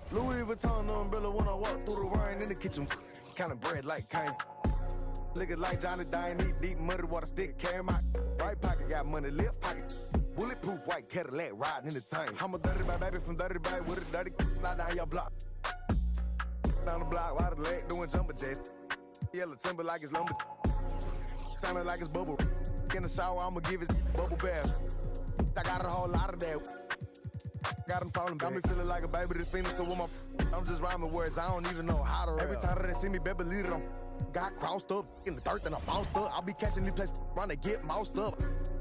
Louis Vuitton umbrella when I walk through the rain in the kitchen. Kinda bread like Kane. Looking like Johnny Dine, eat deep muddy water stick, carry my right pocket, got money, left pocket. Bulletproof white Cadillac riding in the tank. I'm a dirty bad baby from dirty bag with a dirty fly down your block. Down the block, while the leg doing jumper jacks. Yellow timber like it's lumber. Sounding like it's bubble. In the shower, I'ma give it bubble bath. I got a whole lot of that. Got him falling, got me feeling like a baby that's feeling. So with my I'm just rhyming words, I don't even know how to rap. Every time that they see me, better believe it, I'm got crossed up in the dirt and I'm bounced up. I'll be catching these places, trying to get moused up.